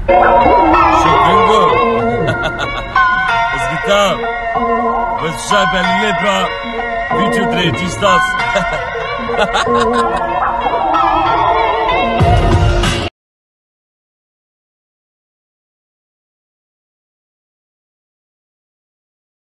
Šo, gringo? Es geht ab? Was schreibt ein Leber? Video dreht, die Stars.